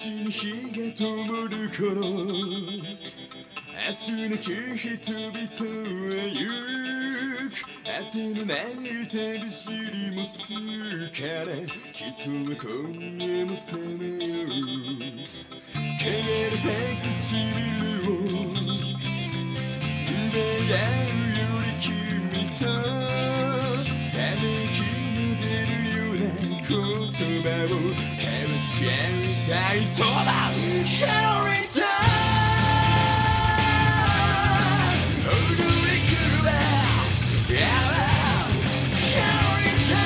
西に日が灯る頃、明日なき人々へ行く。果てのない旅しりも疲れ、人は今夜もさまよう。汚れた唇を奪い合うより君とため息の出るような言葉を交わし合いたいとだ。シャリタ踊り狂えシャリタ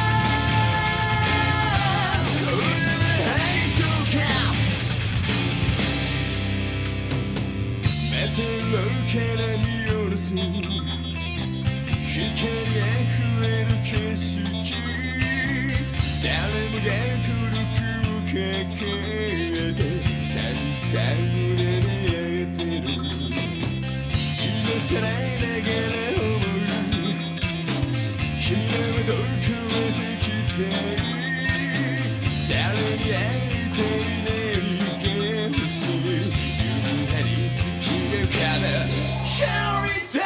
俺はハイトカスまた廊下から見下ろす光あふれる景色、誰もが孤独を抱えて寂しさを胸に上げてる。今さらながら思う、君らはどこへできたい、誰に会いたい、何が欲しい、夕張に月が浮かぶシャリタ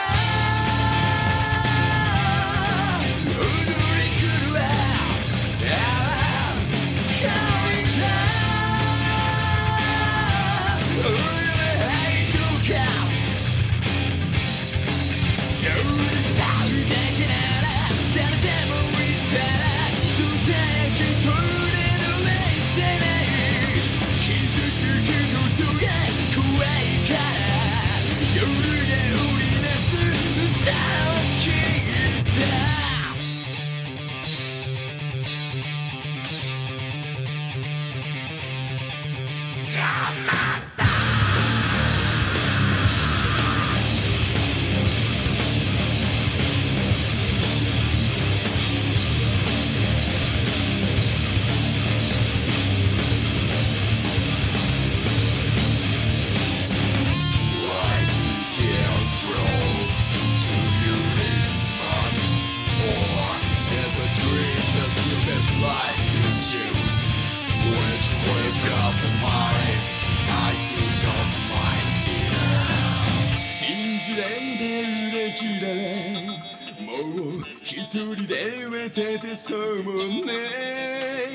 信じられない裏切られ、もう一人で渡ってそうもない。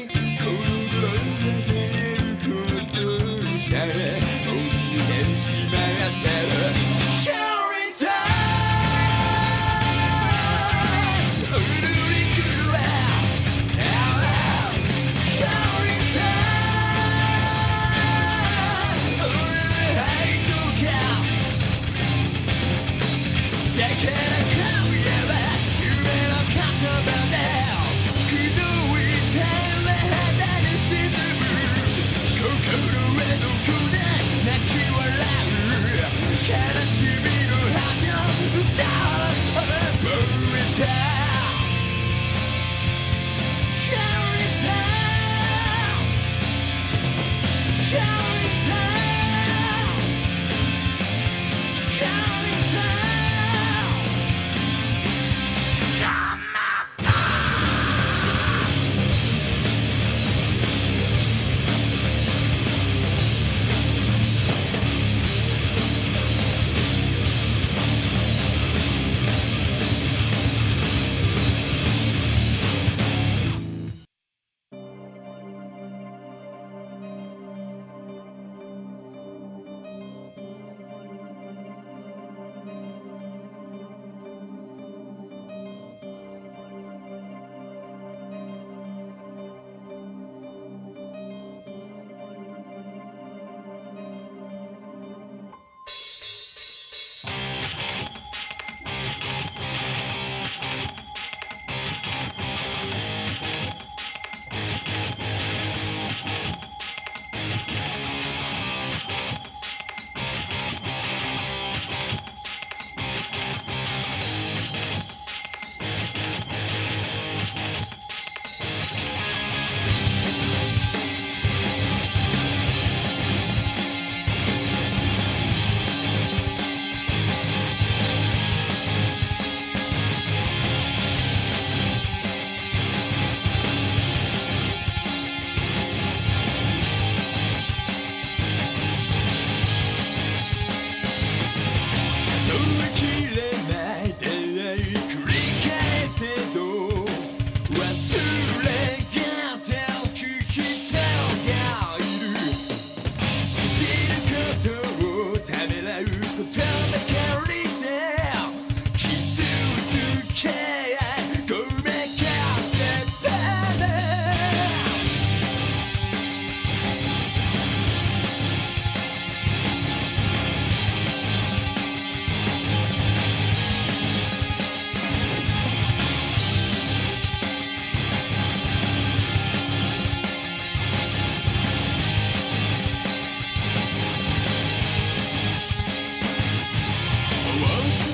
この頃は出会うことさえお見えにしまってる。シャリタ踊り狂えシャリタ俺はハイトカスだから今夜は夢の言葉で気の痛み肌に沈む心はどこで泣き笑う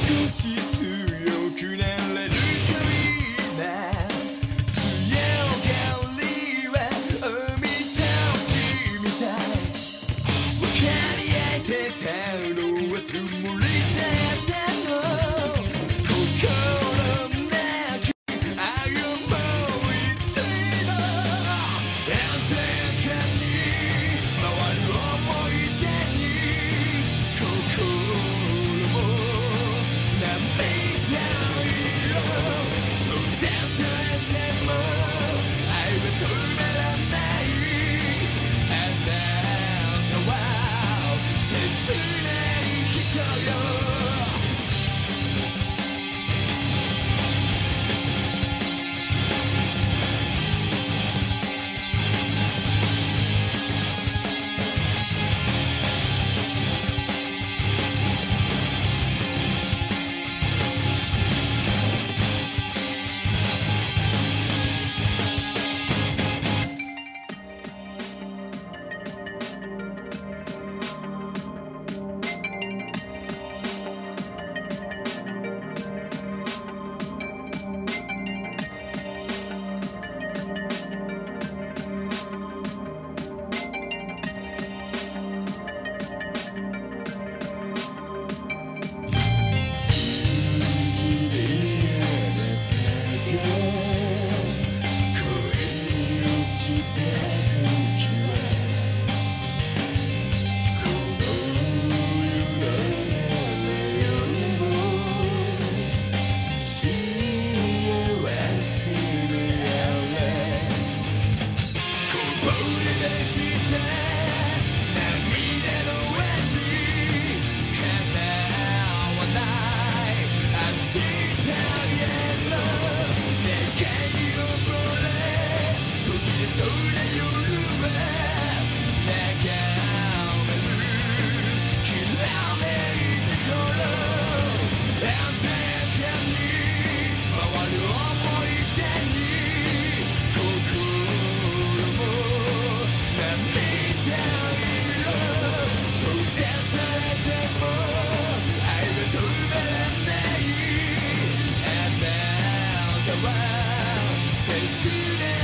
少し強くなれるといいな強がりはお見通しみたい分かり合えてたのはつもりだったの心なき愛をもう一度鮮やかに回る思い出に心も涙色閉ざされても愛は止まらないあなたは切ない人よ切ない